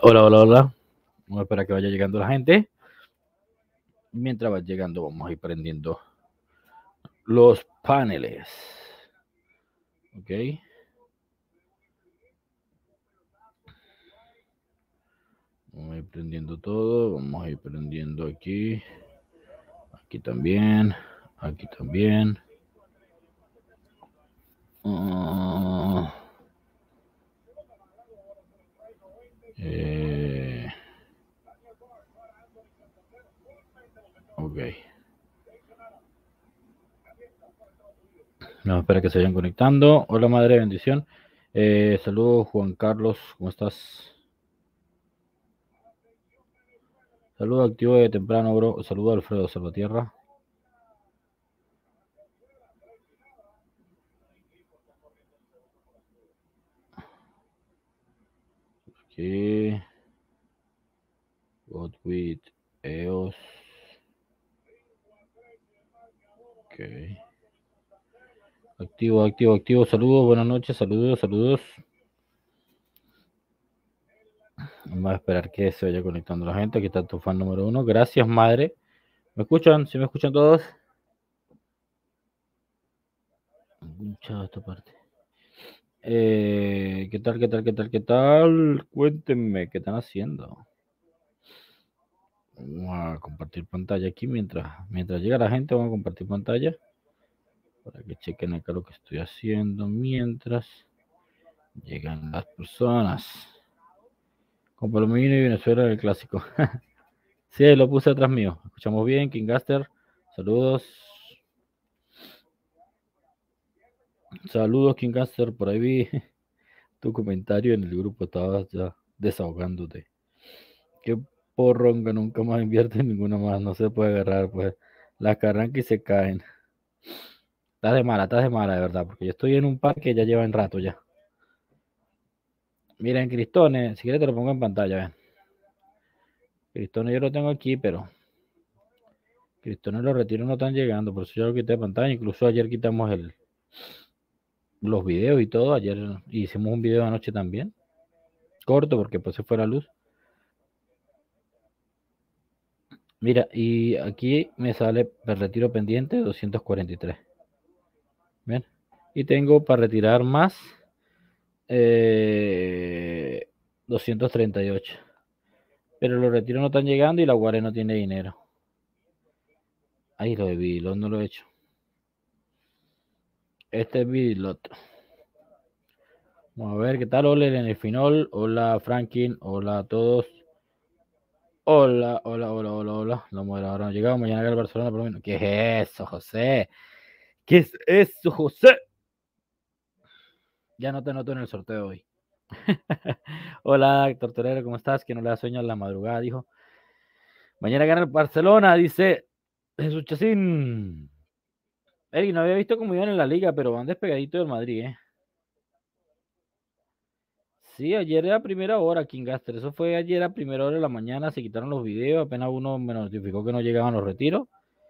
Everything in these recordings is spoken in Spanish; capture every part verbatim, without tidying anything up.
Hola, hola, hola. Vamos a esperar a que vaya llegando la gente. Mientras va llegando, vamos a ir prendiendo los paneles. Ok. Vamos a ir prendiendo todo. Vamos a ir prendiendo aquí. Aquí también. Aquí también. Uh, eh, ok. Vamos a esperar que se vayan conectando. Hola, madre, bendición. Eh, saludos, Juan Carlos. ¿Cómo estás? Saludos activo de temprano, bro. Saludos, Alfredo Salvatierra. Aquí. Got with E O S. Ok. Activo, activo, activo. Saludos, buenas noches, saludos, saludos. Vamos a esperar que se vaya conectando la gente. Aquí está tu fan número uno. Gracias, madre. ¿Me escuchan? ¿Sí me escuchan todos? Escucha esta parte. Eh, ¿Qué tal, qué tal, qué tal, qué tal? Cuéntenme, ¿qué están haciendo? Vamos a compartir pantalla aquí mientras, mientras llega la gente. Vamos a compartir pantalla para que chequen acá lo que estoy haciendo mientras llegan las personas. Con Palomino y Venezuela el clásico. Sí, lo puse atrás mío. Escuchamos bien, King Gaster. Saludos. Saludos, King Gaster. Por ahí vi tu comentario en el grupo. Estabas ya desahogándote. Qué porronga, nunca más invierte en ninguna más. No se puede agarrar, pues. Las que arrancan y se caen. Estás de mala, estás de mala, de verdad. Porque yo estoy en un parque que ya lleva en rato ya. Miren, Cristone, si quieres te lo pongo en pantalla, ven. Cristone yo lo tengo aquí, pero Cristone los retiros no están llegando, por eso yo lo quité de pantalla. Incluso ayer quitamos el, los videos y todo. Ayer hicimos un video anoche también. Corto porque pues se fue la luz. Mira, y aquí me sale para retiro pendiente doscientos cuarenta y tres. Bien. Y tengo para retirar más eh, doscientos treinta y ocho. Pero los retiros no están llegando y la Guare no tiene dinero. Ahí lo de Bidilot no lo he hecho. Este es Bidilot. Vamos a ver qué tal. Hola, en el final. Hola, Franklin. Hola a todos. Hola, hola, hola, hola, hola. La moderadora no ha llegado. Mañana gana el Barcelona por lo menos. ¿Qué es eso, José? ¿Qué es eso, José? Ya no te noto en el sorteo hoy. Hola, Tortorero, ¿cómo estás? Que no le da sueño a la madrugada, dijo. Mañana gana el Barcelona, dice Jesús Chacín. Eric, no había visto cómo iban en la liga, pero van despegadito del Madrid, ¿eh? Sí, ayer era primera hora, King Gaster. Eso fue ayer a primera hora de la mañana. Se quitaron los videos. Apenas uno me notificó que no llegaban los retiros.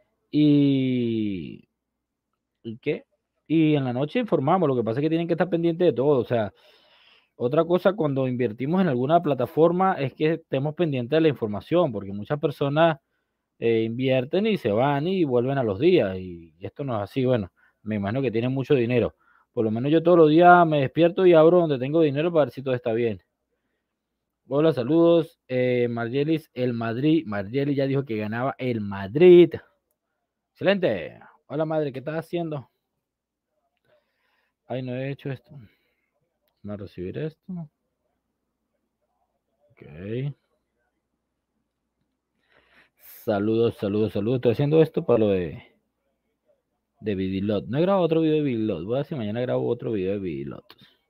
Y. ¿Y qué? Y en la noche informamos. Lo que pasa es que tienen que estar pendientes de todo. O sea, otra cosa cuando invertimos en alguna plataforma es que estemos pendientes de la información, porque muchas personas eh, invierten y se van y vuelven a los días. Y esto no es así. Bueno, me imagino que tienen mucho dinero. Por lo menos yo todos los días me despierto y abro donde tengo dinero para ver si todo está bien. Hola, saludos. Eh, Margelis, el Madrid. Margelis ya dijo que ganaba el Madrid. Excelente. Hola, madre, ¿qué estás haciendo? Ay, no he hecho esto. Vamos a recibir esto. Ok. Saludos, saludos, saludos. Estoy haciendo esto para lo de, de Bidilot. No he grabado otro video de Bidilot. Voy a ver si mañana grabo otro video de Bidilot.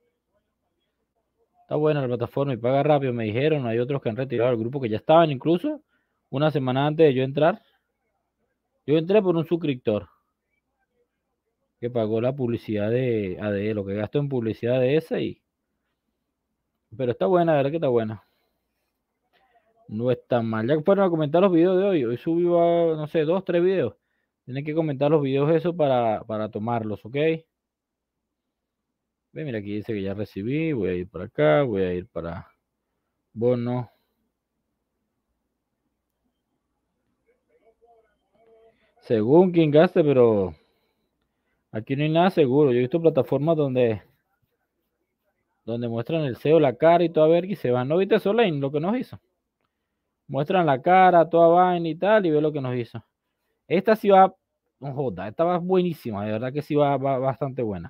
Está buena la plataforma y paga rápido, me dijeron. Hay otros que han retirado el grupo que ya estaban incluso una semana antes de yo entrar. Yo entré por un suscriptor que pagó la publicidad de A D E, lo que gasto en publicidad de esa y. Pero está buena, la verdad que está buena. No está mal. Ya fueron a comentar los videos de hoy. Hoy subí, a, no sé, dos, tres videos. Tienen que comentar los videos eso para, para tomarlos, ¿ok? Ve, mira, aquí dice que ya recibí. Voy a ir para acá, voy a ir para bono. Según quien gaste, pero aquí no hay nada seguro. Yo he visto plataformas donde, donde muestran el S E O, la cara y toda verga y se van. ¿No viste Solane lo que nos hizo? Muestran la cara, toda vaina y tal, y ve lo que nos hizo. Esta sí va, no joda, esta va buenísima, de verdad que sí va, va bastante buena.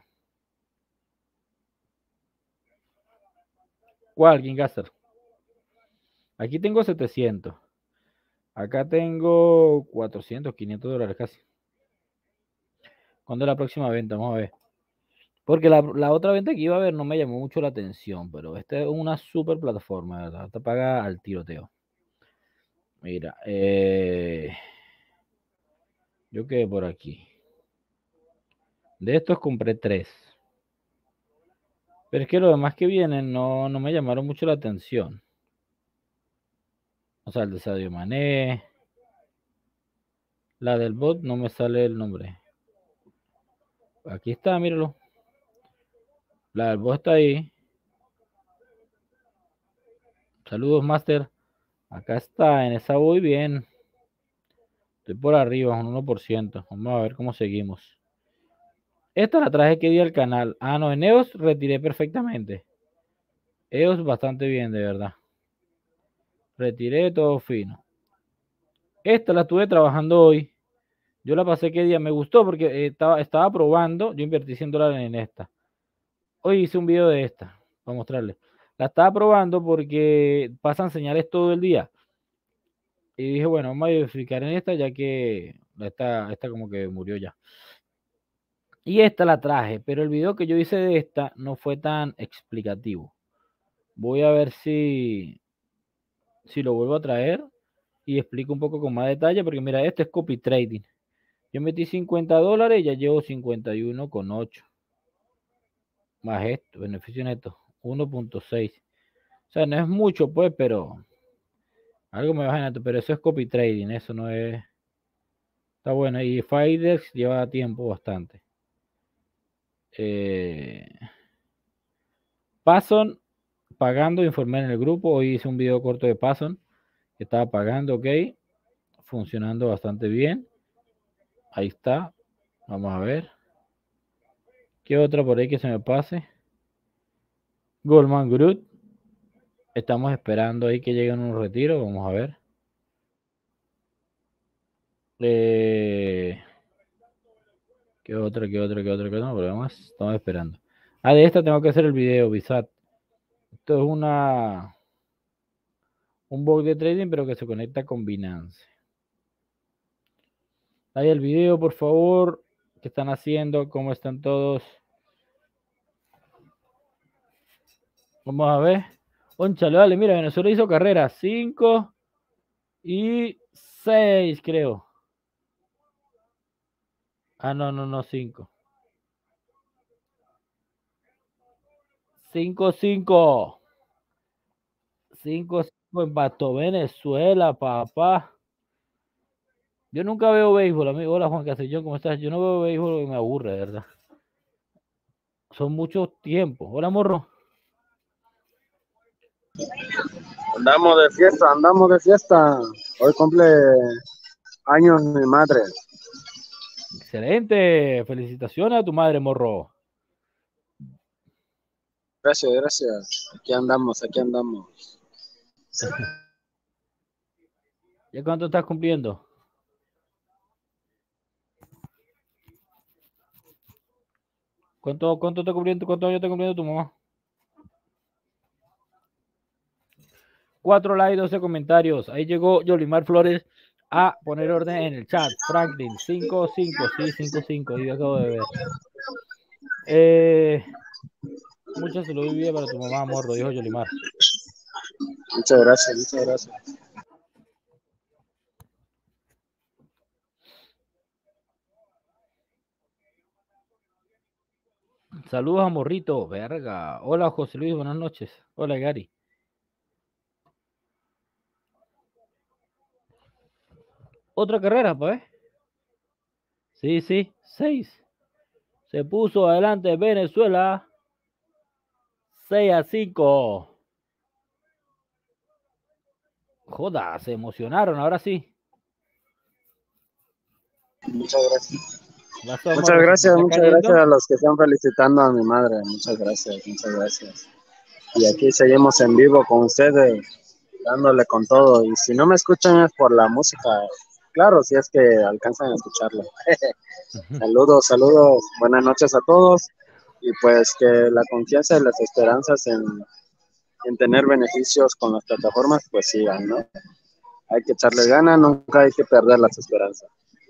¿Cuál, Gaster? Aquí tengo setecientos. Acá tengo cuatrocientos, quinientos dólares casi. ¿Cuándo es la próxima venta? Vamos a ver. Porque la, la otra venta que iba a ver no me llamó mucho la atención, pero esta es una super plataforma, ¿verdad? Te paga al tiroteo. Mira, eh, yo quedé por aquí. De estos compré tres. Pero es que los demás que vienen no, no me llamaron mucho la atención. O sea, el de Sadio Mané. La del bot no me sale el nombre. Aquí está, míralo. La del bot está ahí. Saludos, Master. Acá está, en esa voy bien. Estoy por arriba, un uno por ciento. Vamos a ver cómo seguimos. Esta la traje que di al canal. Ah, no, en E O S retiré perfectamente. E O S bastante bien, de verdad. Retiré todo fino. Esta la estuve trabajando hoy. Yo la pasé que día. Me gustó porque eh, estaba, estaba probando. Yo invertí cien dólares en esta. Hoy hice un video de esta. Para mostrarles. La estaba probando porque pasan señales todo el día. Y dije, bueno, vamos a verificar en esta ya que esta, esta como que murió ya. Y esta la traje, pero el video que yo hice de esta no fue tan explicativo. Voy a ver si, si lo vuelvo a traer y explico un poco con más detalle, porque mira, este es copy trading. Yo metí cincuenta dólares y ya llevo cincuenta y uno con ocho. Más esto, beneficio neto, uno punto seis. O sea, no es mucho pues, pero algo me baja neto, pero eso es copy trading, eso no es... Está bueno, y Fidex lleva tiempo bastante. Eh... Pason, pagando, informé en el grupo. Hoy hice un video corto de Pason, que estaba pagando, ok. Funcionando bastante bien. Ahí está. Vamos a ver. ¿Qué otra por ahí que se me pase? Goldman Group. Estamos esperando ahí que lleguen un retiro. Vamos a ver. Eh... ¿Qué otra, qué otra, qué otra, qué otra? No, pero además estamos esperando. Ah, de esta tengo que hacer el video, Bisat. Esto es una... un bot de trading, pero que se conecta con Binance. Ahí el video, por favor. ¿Qué están haciendo? ¿Cómo están todos? Vamos a ver. Ónchale, vale, mira, Venezuela hizo carrera. cinco y seis, creo. Ah, no, no, no, cinco. cinco cinco. cinco cinco empató Venezuela, papá. Yo nunca veo béisbol, amigo. Hola, Juan Castellón, ¿cómo estás? Yo no veo béisbol porque me aburre, de verdad. Son muchos tiempos. Hola, morro. Andamos de fiesta, andamos de fiesta. Hoy cumple años mi madre. Excelente. Felicitaciones a tu madre, morro. Gracias, gracias. Aquí andamos, aquí andamos. ¿Ya cuánto estás cumpliendo? ¿Cuánto, cuánto está cumpliendo, cuántos años está cumpliendo tu mamá? Cuatro likes, doce comentarios. Ahí llegó Yolimar Flores a poner orden en el chat. Franklin, cinco cinco, sí, cinco cinco, ahí acabo de ver. Eh, mucha salud y vida para tu mamá, morro, dijo Yolimar. Muchas gracias, muchas gracias. Saludos a Morrito, verga. Hola, José Luis, buenas noches. Hola, Gary. Otra carrera, pues. Sí, sí, seis. Se puso adelante Venezuela. seis a cinco. Joda, se emocionaron, ahora sí. Muchas gracias. Las amo, Muchas Rosita, gracias, ¿está muchas cayendo? gracias a los que están felicitando a mi madre. Muchas gracias, muchas gracias. Y aquí seguimos en vivo con ustedes, dándole con todo. Y si no me escuchan es por la música. Claro, si es que alcanzan a escucharlo. Saludos, saludos. Buenas noches a todos. Y pues que la confianza y las esperanzas en, en tener beneficios con las plataformas, pues sigan, ¿no? Hay que echarle ganas, nunca hay que perder las esperanzas.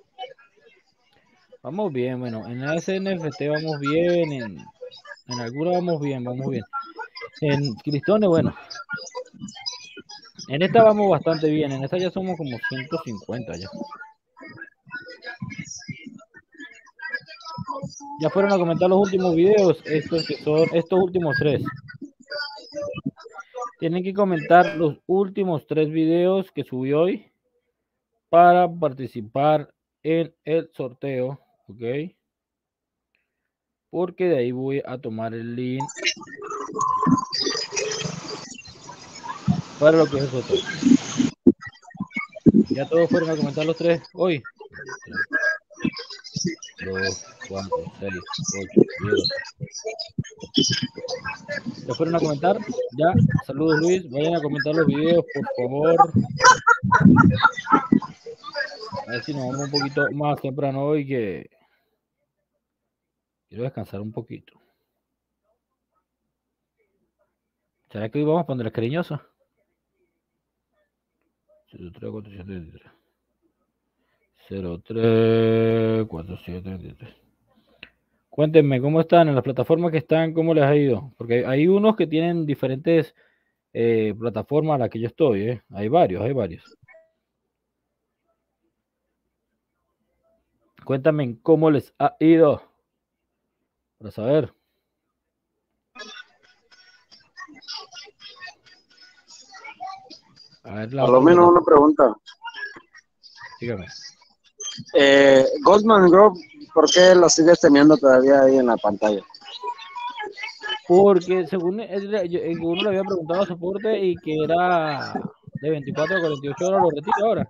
Vamos bien, bueno, en la S N F T vamos bien, en, en alguna vamos bien, vamos bien. En Cristone, bueno, en esta vamos bastante bien, en esta ya somos como ciento cincuenta ya. Ya fueron a comentar los últimos videos, estos que son, estos últimos tres. Tienen que comentar los últimos tres videos que subí hoy para participar en el sorteo, ¿ok? Porque de ahí voy a tomar el link para lo que es el sorteo. Ya todos fueron a comentar los tres hoy. tres, dos, cuatro, seis, ocho, diez, doce. ¿Ya fueron a comentar? Ya. Saludos, Luis. Vayan a comentar los videos, por favor. A ver si nos vamos un poquito más temprano hoy, que quiero descansar un poquito. ¿Será que hoy vamos a poner cariñoso? cero tres cuatro siete tres tres. Cuéntenme, ¿cómo están en las plataformas que están? ¿Cómo les ha ido? Porque hay unos que tienen diferentes eh, plataformas a las que yo estoy, ¿eh? Hay varios, hay varios. Cuéntame cómo les ha ido. Para saber. A ver, la Por lo otra menos plataforma. una pregunta. Dígame. Eh, Goldman Group, ¿por qué lo sigues teniendo todavía ahí en la pantalla? Porque según él, yo- eh, uno le había preguntado a soporte y que era de veinticuatro a cuarenta y ocho horas, lo retiro ahora.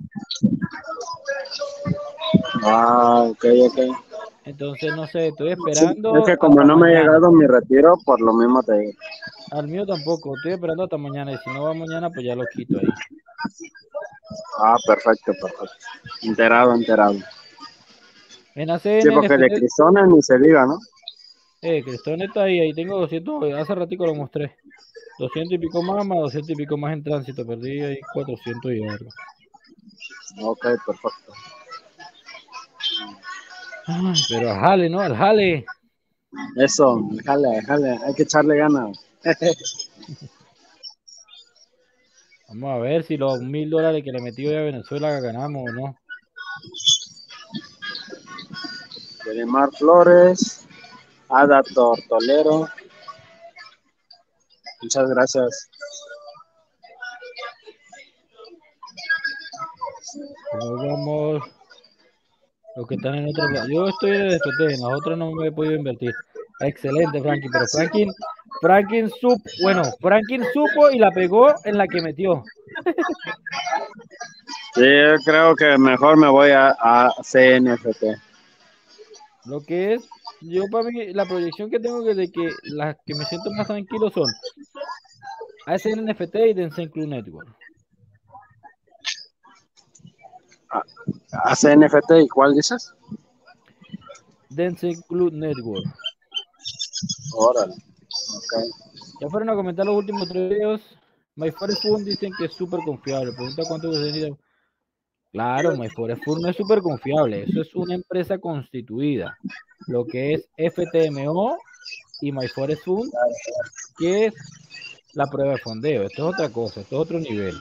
Ah, ok, ok. Entonces, no sé, estoy Sí, es esperando que como hasta no me ha mañana. llegado mi retiro, por lo mismo te digo. Al mío tampoco, estoy esperando hasta mañana. Y si no va mañana, pues ya lo quito ahí. Ah, perfecto, perfecto. Enterado, enterado. En Sí, porque de A C N N F T, Cristona ni se diga, ¿no? eh, Cristón está ahí, ahí tengo doscientos, hace ratico lo mostré. doscientos y pico más, más doscientos y pico más en tránsito, perdí ahí cuatrocientos y algo. Ok, perfecto. Ay, pero al jale, ¿no? Al jale. Eso, jale, jale, hay que echarle ganas. Vamos a ver si los mil dólares que le metí hoy a Venezuela ganamos o no. Mar Flores, Ada Tortolero. Muchas gracias. ¿Cómo vamos? Los que están en otro lado. Yo estoy en el despeté, en las otras no me he podido invertir. Excelente, Frankie, pero Franklin, Franklin supo, bueno, Franklin supo y la pegó en la que metió. Sí, yo creo que mejor me voy a, a C N F T. Lo que es, yo para mí, la proyección que tengo de que las que me siento más tranquilo son A S N F T y Densen Club Network. A C N F T, ¿y cuál dices? Densen Club Network. Órale, ok. Ya fueron a comentar los últimos tres videos. My Forest Fund dicen que es súper confiable. Pregunta cuánto que se. Claro, My Forest Fund no es súper confiable. Eso es una empresa constituida. Lo que es F T M O y My Forest Fund, que es la prueba de fondeo. Esto es otra cosa, esto es otro nivel.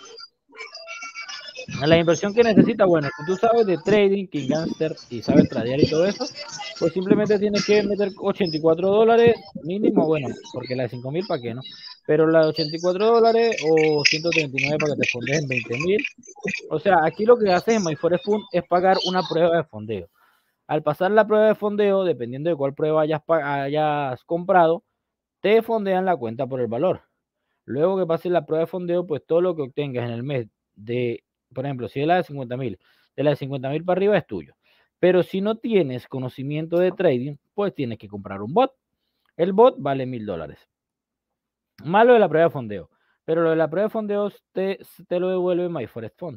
La inversión que necesita, bueno, si tú sabes de trading, King Gangster y sabes tradear y todo eso, pues simplemente tienes que meter ochenta y cuatro dólares mínimo, bueno, porque la de cinco mil para qué, ¿no? Pero la de ochenta y cuatro dólares o ciento treinta y nueve para que te fondees en veinte mil. O sea, aquí lo que haces en My Forest Fund es pagar una prueba de fondeo. Al pasar la prueba de fondeo, dependiendo de cuál prueba hayas, hayas comprado, te fondean la cuenta por el valor. Luego que pases la prueba de fondeo, pues todo lo que obtengas en el mes de, por ejemplo, si es la de cincuenta mil, de la de cincuenta mil para arriba es tuyo. Pero si no tienes conocimiento de trading, pues tienes que comprar un bot. El bot vale mil dólares. Malo de la prueba de fondeo. Pero lo de la prueba de fondeo te, te lo devuelve MyForest Fund.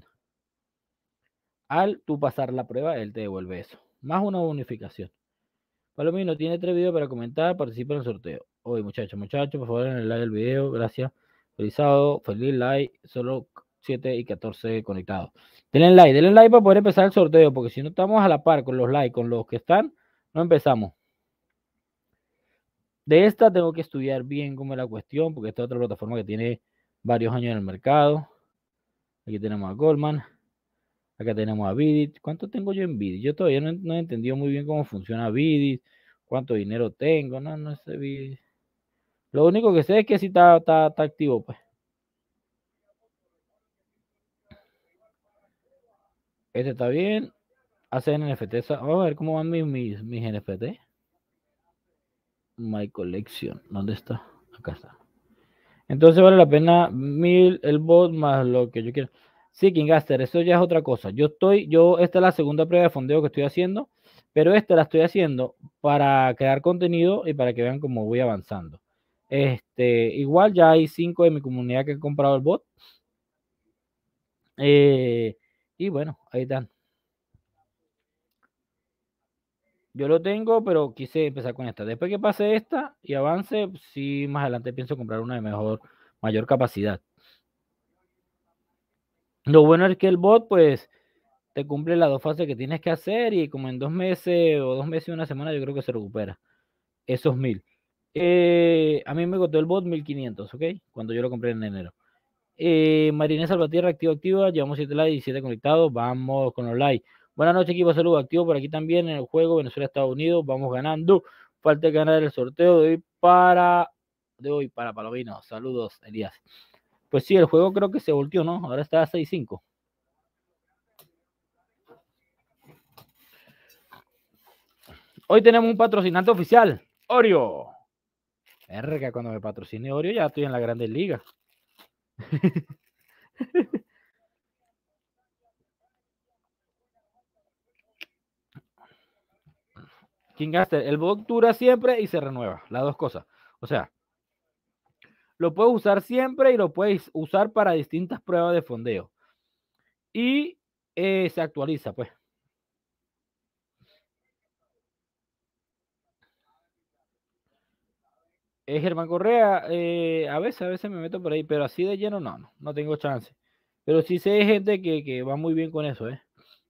Al tú pasar la prueba, él te devuelve eso. Más una bonificación. Palomino tiene tres videos para comentar, participa en el sorteo. Hoy, muchachos, muchachos, por favor, en el like del video, gracias. Feliz sábado, feliz like, solo siete y catorce conectados. Denle like, denle like para poder empezar el sorteo, porque si no estamos a la par con los likes, con los que están, no empezamos. De esta tengo que estudiar bien cómo es la cuestión, porque esta es otra plataforma que tiene varios años en el mercado. Aquí tenemos a Goldman. Acá tenemos a Bidit. ¿Cuánto tengo yo en Bidit? Yo todavía no, no he entendido muy bien cómo funciona Bidit, cuánto dinero tengo. No, no sé Bidit. Lo único que sé es que sí está, está, está activo, pues. Este está bien. Hace N F T. Vamos a ver cómo van mis, mis, mis N F T. My Collection. ¿Dónde está? Acá está. Entonces vale la pena mil el bot más lo que yo quiero. Sí, Kingaster, eso ya es otra cosa. Yo estoy, yo, esta es la segunda prueba de fondeo que estoy haciendo, pero esta la estoy haciendo para crear contenido y para que vean cómo voy avanzando. Este, igual ya hay cinco de mi comunidad que han comprado el bot. Eh, y bueno, ahí están. Yo lo tengo, pero quise empezar con esta. Después que pase esta y avance, sí, más adelante pienso comprar una de mejor, mayor capacidad. Lo bueno es que el bot, pues, te cumple las dos fases que tienes que hacer y como en dos meses o dos meses y una semana yo creo que se recupera esos mil. Eh, a mí me costó el bot mil quinientos, ¿ok? Cuando yo lo compré en enero. Eh, Marinés Salvatierra, activo, activa. Llevamos siete likes y siete conectados. Vamos con los likes. Buenas noches, equipo. Saludos. Activo por aquí también en el juego Venezuela-Estados Unidos. Vamos ganando. Falta ganar el sorteo de hoy para, de hoy para Palomino. Saludos, Elías. Pues sí, el juego creo que se volteó, ¿no? Ahora está a seis cinco. Hoy tenemos un patrocinante oficial, Oreo. Verga, cuando me patrocine Oreo ya estoy en la Grandes Ligas. Kingaster, el bot dura siempre y se renueva, las dos cosas. O sea, lo puedes usar siempre y lo puedes usar para distintas pruebas de fondeo. Y eh, se actualiza, pues. Es Germán Correa, eh, a veces, a veces me meto por ahí, pero así de lleno no, no, no tengo chance. Pero sí sé gente que, que va muy bien con eso, ¿eh?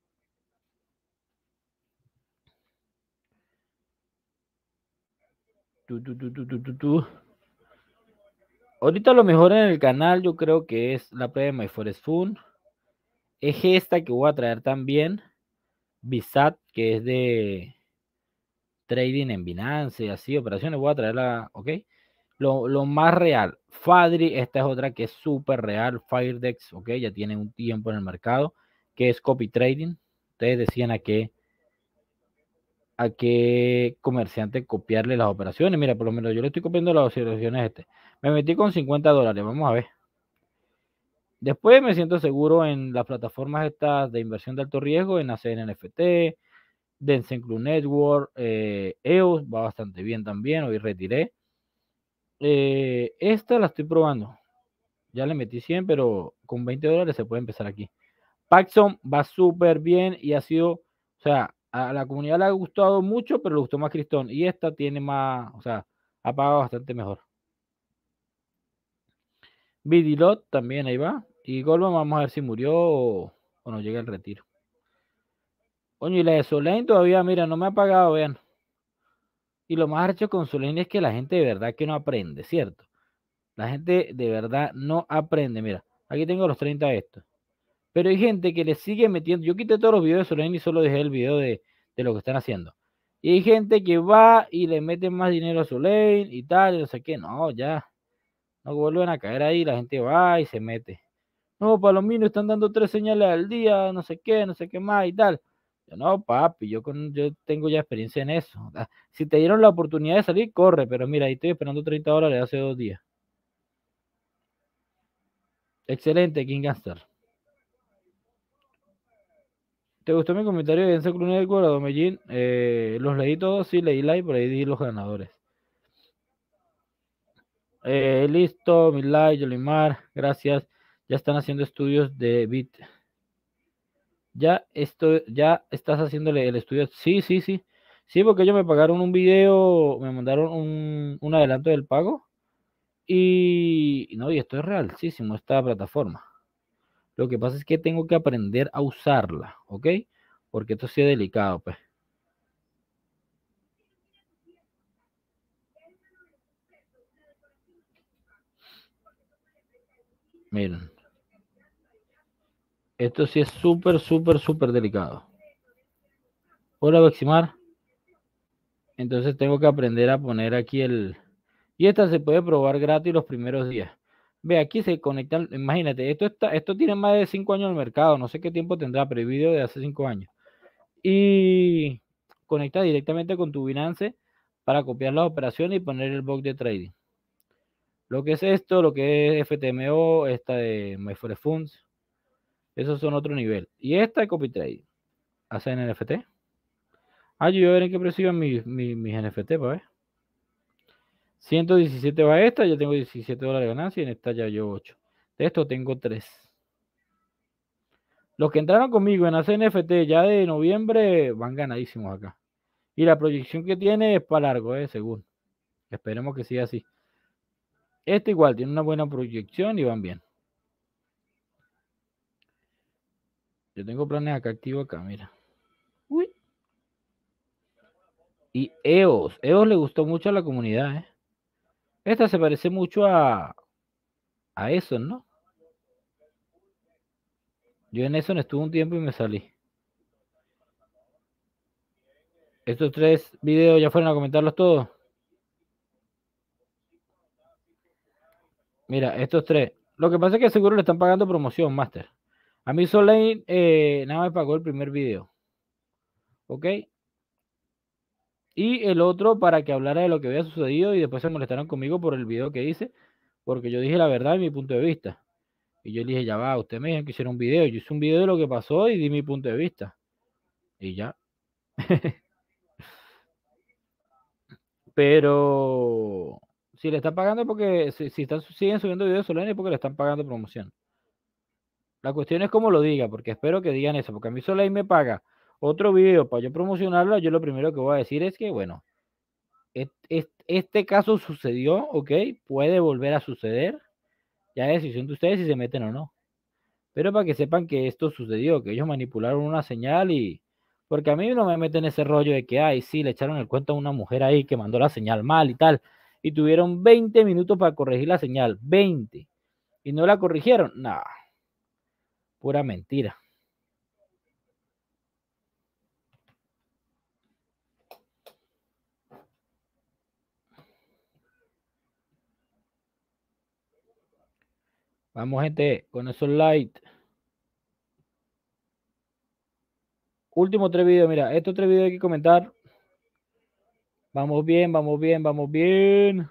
Tu, tu, tu, tu, tu, tu, tu. Ahorita lo mejor en el canal yo creo que es la prueba de MyForest Fund. Es esta que voy a traer también. Bisat, que es de trading en Binance y así, operaciones. Voy a traerla, ok. Lo, lo más real. Fadri, esta es otra que es súper real. Firedex, ok, ya tiene un tiempo en el mercado. Que es copy trading. Ustedes decían a qué, a qué comerciante copiarle las operaciones. Mira, por lo menos yo le estoy copiando las operaciones a este. Me metí con cincuenta dólares. Vamos a ver. Después me siento seguro en las plataformas estas de inversión de alto riesgo, en hacer N F T, Densen Club Network, eh, E O S va bastante bien también, hoy retiré. Eh, esta la estoy probando. Ya le metí cien, pero con veinte dólares se puede empezar aquí. Paxson va súper bien y ha sido, o sea, a la comunidad le ha gustado mucho, pero le gustó más Cristón. Y esta tiene más, o sea, ha pagado bastante mejor. Bidilot también ahí va. Y Goldman vamos a ver si murió o, o no llega el retiro. Coño, y la de Solane todavía, mira, no me ha pagado, vean. Y lo más arrecho con Solane es que la gente de verdad que no aprende, ¿cierto? La gente de verdad no aprende. Mira, aquí tengo los treinta de estos. Pero hay gente que le sigue metiendo. Yo quité todos los videos de Solane y solo dejé el video de, de lo que están haciendo. Y hay gente que va y le mete más dinero a Solane y tal, y no sé qué. No, ya. No vuelven a caer ahí, la gente va y se mete. No, Palomino, están dando tres señales al día, no sé qué, no sé qué más y tal. Yo, no, papi, yo, con, yo tengo ya experiencia en eso. Si te dieron la oportunidad de salir, corre, pero mira, ahí estoy esperando treinta dólares hace dos días. Excelente, King Gaster. ¿Te gustó mi comentario de Enzo Cruz Network o Medellín? Eh, los leí todos, sí, leí like, por ahí di los ganadores. Eh, listo, mi like, Yolimar, gracias. Ya están haciendo estudios de bit. Ya esto, ya estás haciéndole el estudio. Sí, sí, sí. Sí, porque ellos me pagaron un video, me mandaron un, un adelanto del pago. Y no, y esto es realísimo, esta plataforma. Lo que pasa es que tengo que aprender a usarla, ¿ok? Porque esto sí es delicado, pues. Miren. Esto sí es súper, súper, súper delicado. Hola, Veximar. Entonces tengo que aprender a poner aquí el... Y esta se puede probar gratis los primeros días. Ve, aquí se conectan, imagínate, esto está, esto tiene más de cinco años en el mercado, no sé qué tiempo tendrá, pero hay video de hace cinco años. Y conecta directamente con tu Binance para copiar las operaciones y poner el bot de trading. Lo que es esto, lo que es F T M O, esta de MyForefunds, esos son otro nivel. Y esta de copy trading. Hacen N F T. Ah, yo voy a ver en qué precio iban mis, mis, mis N F T, para ver. ciento diecisiete va esta, yo tengo diecisiete dólares de ganancia y en esta ya yo ocho. De esto tengo tres. Los que entraron conmigo en hacer N F T ya de noviembre van ganadísimos acá. Y la proyección que tiene es para largo, eh, según. Esperemos que siga así. Este igual tiene una buena proyección y van bien. Yo tengo planes acá activos acá, mira. Uy. Y E O S. E O S le gustó mucho a la comunidad, ¿eh? Esta se parece mucho a, a eso, ¿no? Yo en eso estuve un tiempo y me salí. Estos tres videos ya fueron a comentarlos todos. Mira, estos tres. Lo que pasa es que seguro le están pagando promoción, Master. A mí Soleil eh, nada me pagó el primer video. ¿Ok? Y el otro para que hablara de lo que había sucedido y después se molestaron conmigo por el video que hice, porque yo dije la verdad y mi punto de vista. Y yo le dije, ya va, usted me dijo que hiciera un video. Yo hice un video de lo que pasó y di mi punto de vista. Y ya. Pero si le están pagando porque si, si están, siguen subiendo videos Soleil es porque le están pagando promoción. La cuestión es cómo lo diga, porque espero que digan eso, porque a mí Soleil me paga otro video para yo promocionarlo. Yo lo primero que voy a decir es que, bueno, este caso sucedió, ok, puede volver a suceder, ya es decisión de ustedes si se meten o no. Pero para que sepan que esto sucedió, que ellos manipularon una señal y... Porque a mí no me meten ese rollo de que, ay, sí, le echaron el cuento a una mujer ahí que mandó la señal mal y tal. Y tuvieron veinte minutos para corregir la señal, veinte. Y no la corrigieron, nada, pura mentira. Vamos, gente, con esos light. Últimos tres videos, mira, estos tres videos hay que comentar. Vamos bien, vamos bien, vamos bien.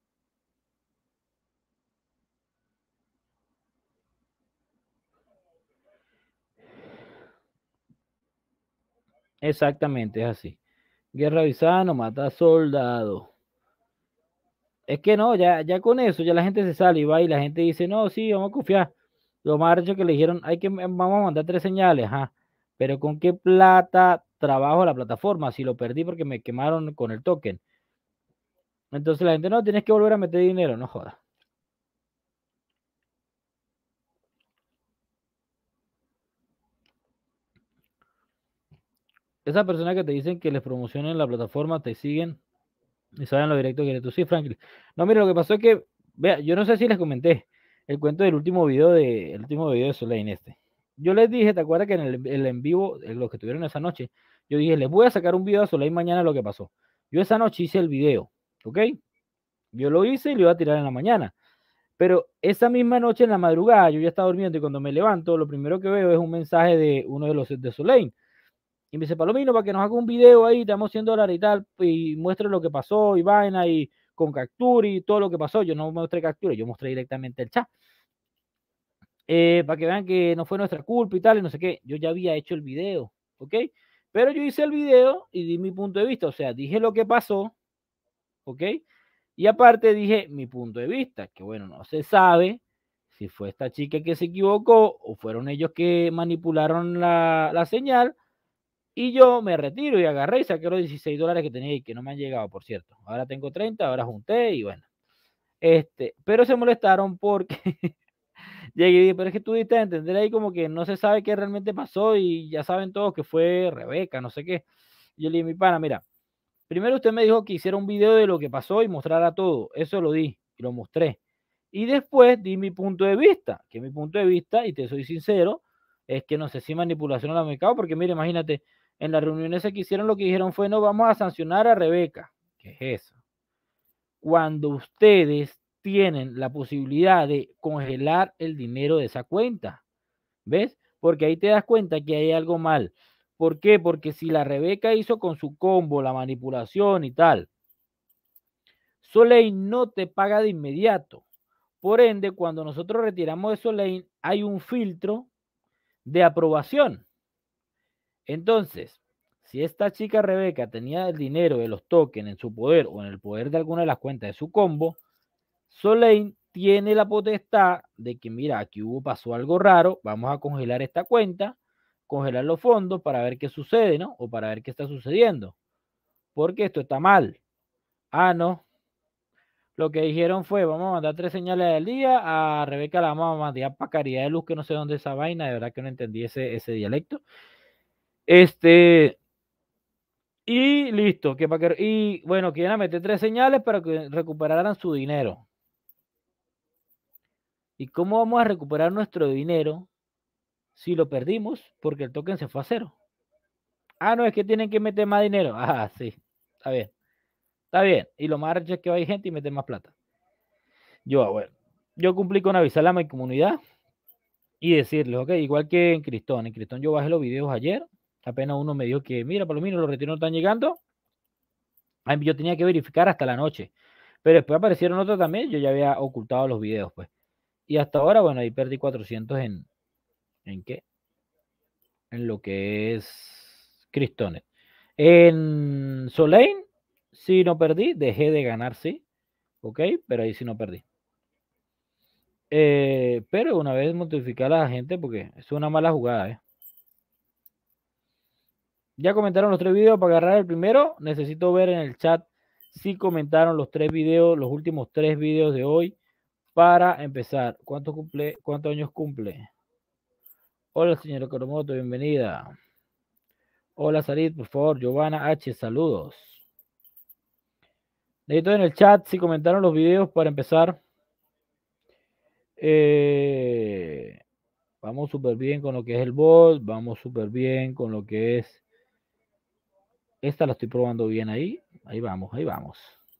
Exactamente, es así. Guerra avisada mata soldado. Es que no, ya, ya con eso, ya la gente se sale y va y la gente dice, no, sí, vamos a confiar. Lo más arrecho que le dijeron, hay que, vamos a mandar tres señales, ajá. Pero ¿con qué plata trabajo la plataforma? Si lo perdí porque me quemaron con el token. Entonces la gente, no, tienes que volver a meter dinero, no jodas. Esas personas que te dicen que les promocionen la plataforma, te siguen y saben lo directo que eres tú. Sí, Franklin. No, mire, lo que pasó es que, vea, yo no sé si les comenté el cuento del último video de, el último video de Soleil este. Yo les dije, ¿te acuerdas que en el, el en vivo, en lo que tuvieron esa noche, yo dije, les voy a sacar un video a Soleil mañana lo que pasó. Yo esa noche hice el video, ¿ok? Yo lo hice y lo iba a tirar en la mañana. Pero esa misma noche en la madrugada, yo ya estaba durmiendo y cuando me levanto, lo primero que veo es un mensaje de uno de los de Soleil. Y me dice, Palomino, para que nos haga un video ahí, te damos cien dólares y tal, y muestre lo que pasó y vaina y con captura y todo lo que pasó. Yo no mostré captura, yo mostré directamente el chat. Eh, para que vean que no fue nuestra culpa y tal, y no sé qué. Yo ya había hecho el video. ¿ok? Pero yo hice el video y di mi punto de vista, o sea, dije lo que pasó, ¿ok? Y aparte dije mi punto de vista, que bueno, no se sabe si fue esta chica que se equivocó o fueron ellos que manipularon la, la señal. Y yo me retiro y agarré y saqué los dieciséis dólares que tenía y que no me han llegado, por cierto. Ahora tengo treinta, ahora junté y bueno. Este, pero se molestaron porque llegué y dije, pero es que tú diste a entender ahí como que no se sabe qué realmente pasó y ya saben todos que fue Rebeca, no sé qué. Y yo le dije, mi pana, mira, primero usted me dijo que hiciera un video de lo que pasó y mostrara todo. Eso lo di y lo mostré. Y después di mi punto de vista, que mi punto de vista, y te soy sincero, es que no sé si manipulación al mercado, porque mire, imagínate, en las reuniones que hicieron lo que dijeron fue, no, vamos a sancionar a Rebeca. ¿Qué es eso? Cuando ustedes tienen la posibilidad de congelar el dinero de esa cuenta, ¿ves? Porque ahí te das cuenta que hay algo mal. ¿Por qué? Porque si la Rebeca hizo con su combo la manipulación y tal, Soleil no te paga de inmediato. Por ende, cuando nosotros retiramos de Soleil, hay un filtro de aprobación. Entonces, si esta chica Rebeca tenía el dinero de los tokens en su poder o en el poder de alguna de las cuentas de su combo, Soleil tiene la potestad de que, mira, aquí hubo, pasó algo raro, vamos a congelar esta cuenta, congelar los fondos para ver qué sucede, ¿no? O para ver qué está sucediendo. Porque esto está mal. Ah, no. Lo que dijeron fue, vamos a mandar tres señales al día, a Rebeca la vamos a mandar para Caridad de Luz, que no sé dónde es esa vaina, de verdad que no entendí ese, ese dialecto. Este, y listo, que para que, y bueno, que iban a meter tres señales para que recuperaran su dinero. ¿Y cómo vamos a recuperar nuestro dinero si lo perdimos? Porque el token se fue a cero. Ah, no, es que tienen que meter más dinero. Ah, sí, está bien. Está bien. Y lo más raro es que hay gente y mete más plata. Yo, bueno, yo cumplí con avisarle a mi comunidad y decirles, ok, igual que en Cristón. En Cristón yo bajé los videos ayer. Apenas uno me dijo que, mira, Palomino, los retiros no están llegando. Yo tenía que verificar hasta la noche. Pero después aparecieron otros también. Yo ya había ocultado los videos, pues. Y hasta ahora, bueno, ahí perdí cuatrocientos en, ¿en qué? En lo que es Cristones. En Soleil, sí no perdí. Dejé de ganar, sí. Ok, pero ahí sí no perdí. Eh, pero una vez modificar a la gente, porque es una mala jugada, ¿eh? Ya comentaron los tres videos. Para agarrar el primero, necesito ver en el chat si comentaron los tres videos, los últimos tres videos de hoy, para empezar. ¿Cuántos cumple? ¿Cuántos años cumple? Hola, señora Coromoto, bienvenida. Hola, Sarit, por favor. Giovanna H, saludos. Necesito en el chat si comentaron los videos para empezar. Eh, vamos súper bien con lo que es el bot. Vamos súper bien con lo que es. Esta la estoy probando bien ahí. Ahí vamos, ahí vamos.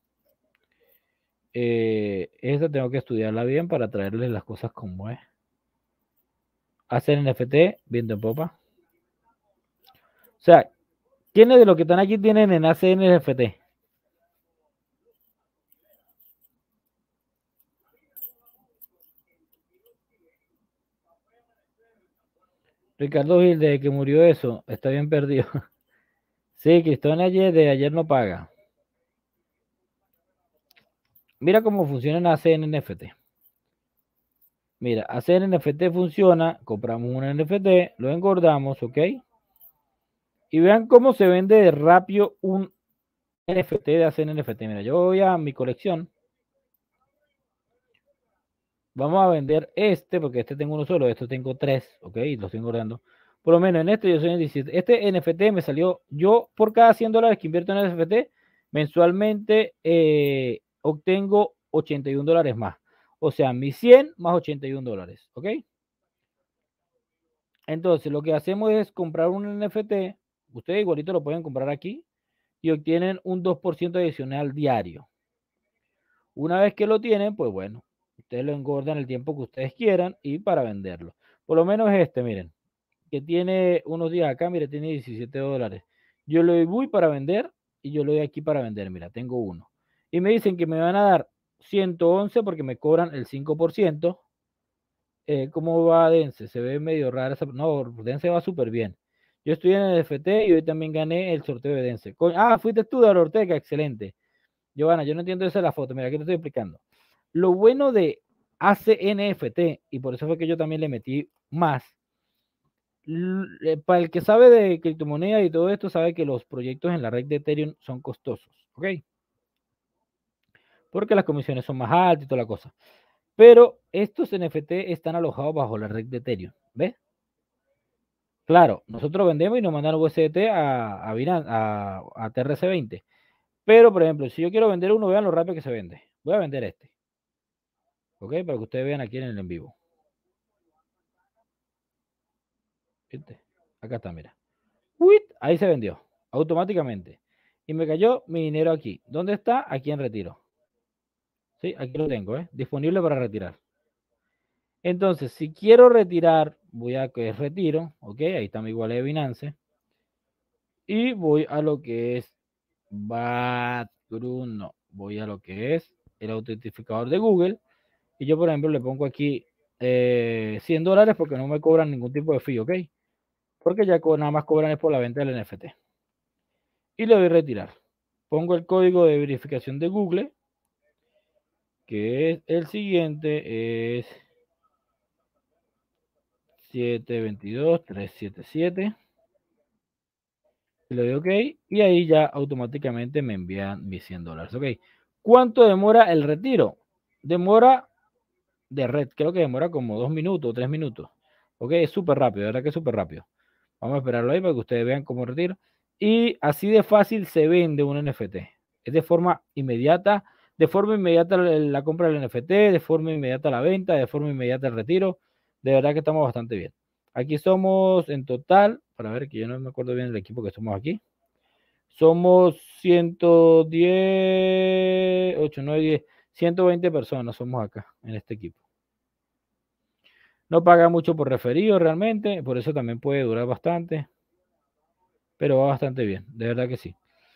Eh, esta tengo que estudiarla bien para traerles las cosas como es. Hacer N F T, viento en popa. O sea, ¿quiénes de los que están aquí tienen en A C N F T? Ricardo Gil, desde que murió eso, está bien perdido. Sí, Cristóbal ayer de ayer no paga. Mira cómo funciona en A C N N F T. Mira, A C N N F T funciona, compramos un N F T, lo engordamos, ¿ok? Y vean cómo se vende de rápido un N F T de A C N N F T. Mira, yo voy a mi colección. Vamos a vender este, porque este tengo uno solo, este tengo tres, ¿ok? Y lo estoy engordando. Por lo menos en este yo soy en diecisiete. Este N F T me salió, yo por cada cien dólares que invierto en N F T, mensualmente eh, obtengo ochenta y un dólares más. O sea, mis cien más ochenta y un dólares, ¿ok? Entonces, lo que hacemos es comprar un N F T. Ustedes igualito lo pueden comprar aquí y obtienen un dos por ciento adicional diario. Una vez que lo tienen, pues bueno, ustedes lo engordan el tiempo que ustedes quieran y para venderlo. Por lo menos este, miren, que tiene unos días acá, mire, tiene diecisiete dólares. Yo lo voy para vender y yo lo doy aquí para vender. Mira, tengo uno. Y me dicen que me van a dar ciento once porque me cobran el cinco por ciento. Eh, ¿Cómo va Dense? Se ve medio rara. Esa... No, Dense va súper bien. Yo estoy en el N F T y hoy también gané el sorteo de Dense. Ah, fuiste tú, David Ortega, excelente. Giovanna, yo no entiendo esa de la foto, mira, aquí te estoy explicando. Lo bueno de A C N F T, y por eso fue que yo también le metí más, para el que sabe de criptomonedas y todo esto, sabe que los proyectos en la red de Ethereum son costosos, ¿ok? Porque las comisiones son más altas y toda la cosa. Pero estos N F T están alojados bajo la red de Ethereum, ¿ves? Claro, nosotros vendemos y nos mandan U S D T a, a, a, a T R C veinte. Pero, por ejemplo, si yo quiero vender uno, vean lo rápido que se vende. Voy a vender este. ¿Ok? Para que ustedes vean aquí en el en vivo. ¿Viste? Acá está, mira. ¡Uy! Ahí se vendió. Automáticamente. Y me cayó mi dinero aquí. ¿Dónde está? Aquí en retiro. Sí, aquí lo tengo, ¿eh? Disponible para retirar. Entonces, si quiero retirar, voy a que es retiro. ¿Ok? Ahí está mi wallet de Binance. Y voy a lo que es Batgruno. Voy a lo que es el autentificador de Google. Y yo, por ejemplo, le pongo aquí eh, cien dólares porque no me cobran ningún tipo de fee, ¿ok? Porque ya nada más cobran es por la venta del N F T. Y le doy retirar. Pongo el código de verificación de Google, que es el siguiente, es siete dos dos tres siete siete. Le doy OK y ahí ya automáticamente me envían mis cien dólares, ¿ok? ¿Cuánto demora el retiro? Demora de red, creo que demora como dos minutos o tres minutos. Ok, es súper rápido, de verdad que es súper rápido. Vamos a esperarlo ahí para que ustedes vean cómo retiro. Y así de fácil se vende un N F T. Es de forma inmediata, de forma inmediata la, la compra del N F T, de forma inmediata la venta, de forma inmediata el retiro. De verdad que estamos bastante bien. Aquí somos en total, para ver que yo no me acuerdo bien del equipo que somos aquí. Somos ciento diez, ocho, nueve, diez, ciento veinte personas somos acá en este equipo. No paga mucho por referido realmente, por eso también puede durar bastante, pero va bastante bien, de verdad que sí.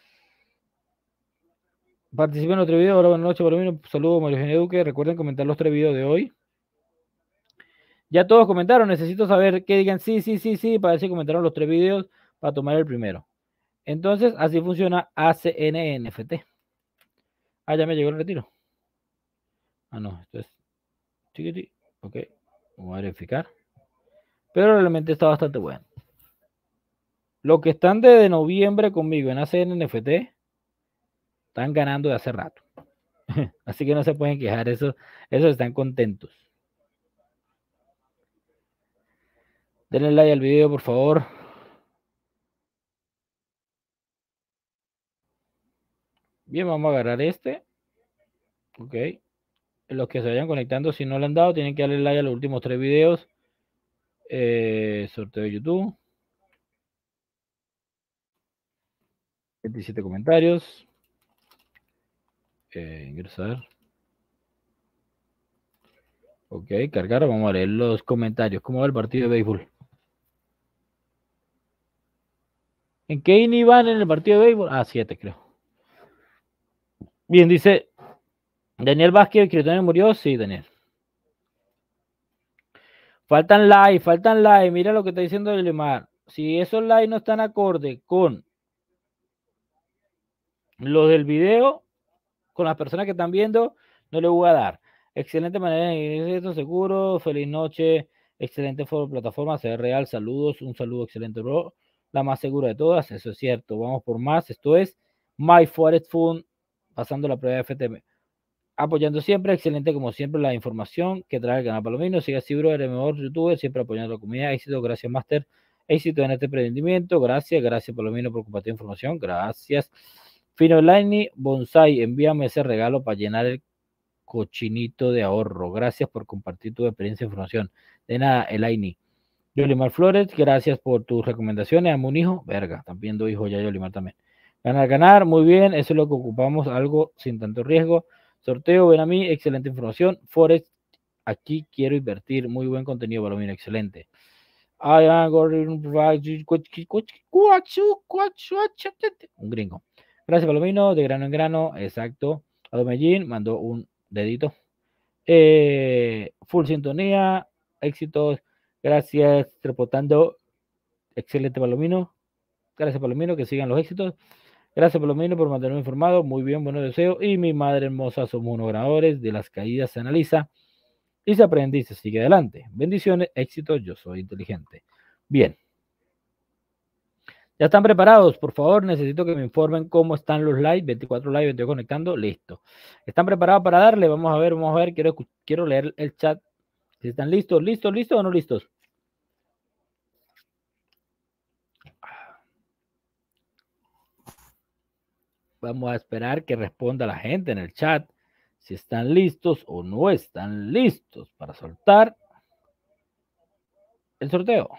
Participen en otro video. Hola, buenas noches, Palomino. Saludos, Mario Eugenio Duque. Recuerden comentar los tres videos de hoy. Ya todos comentaron, necesito saber que digan sí, sí, sí, sí, para ver si comentaron los tres videos para tomar el primero. Entonces, así funciona A C N N F T. Ah, ya me llegó el retiro. Ah, no, esto es chiquitito. Ok, voy a verificar. Pero realmente está bastante bueno. Los que están desde noviembre conmigo en A C N N F T están ganando de hace rato. Así que no se pueden quejar, esos, esos están contentos. Denle like al video, por favor. Bien, vamos a agarrar este. Ok. Los que se vayan conectando, si no le han dado, tienen que darle like a los últimos tres videos. Eh, sorteo de YouTube. veintisiete comentarios. Eh, ingresar. Ok, cargar. Vamos a leer los comentarios. ¿Cómo va el partido de béisbol? ¿En qué inning van en el partido de béisbol? Ah, siete, creo. Bien, dice Daniel Vázquez, que también murió. Sí, Daniel. Faltan likes, faltan likes. Mira lo que está diciendo Elimar. Si esos likes no están acorde con los del video, con las personas que están viendo, no le voy a dar. Excelente manera de esto, seguro. Feliz noche. Excelente plataforma. Se ve real. Saludos. Un saludo excelente, bro. La más segura de todas. Eso es cierto. Vamos por más. Esto es My Forest Fund. Pasando la prueba de F T M. Apoyando siempre. Excelente como siempre la información que trae el canal Palomino. Sigue así, bro. Eres el mejor youtuber. Siempre apoyando la comunidad. Éxito. Gracias, Master. Éxito en este emprendimiento. Gracias. Gracias, Palomino, por compartir información. Gracias. Fino Laini, Bonsai, envíame ese regalo para llenar el cochinito de ahorro. Gracias por compartir tu experiencia e información. De nada, Elaini. Yolimar Flores, gracias por tus recomendaciones. Amo un hijo, verga, están viendo hijo ya Yolimar también. Ganar, ganar, muy bien, eso es lo que ocupamos, algo sin tanto riesgo. Sorteo, ven a mí, excelente información. Forex, aquí quiero invertir, muy buen contenido, Palomino, excelente. Un gringo. Gracias, Palomino, de grano en grano, exacto. Adomellín mandó un dedito. Eh, full sintonía, éxitos, gracias, reportando Excelente, Palomino. Gracias, Palomino, que sigan los éxitos. Gracias, Palomino, por mantenerme informado. Muy bien, buenos deseos. Y mi madre hermosa, somos unos ganadores. De las caídas se analiza y se aprende y se sigue adelante. Bendiciones, éxitos, yo soy inteligente. Bien. ¿Ya están preparados? Por favor, necesito que me informen cómo están los live. veinticuatro live, estoy conectando. Listo. ¿Están preparados para darle? Vamos a ver, vamos a ver. Quiero, quiero leer el chat. Si están listos, listos, listos o no listos. Vamos a esperar que responda la gente en el chat si están listos o no están listos para soltar el sorteo.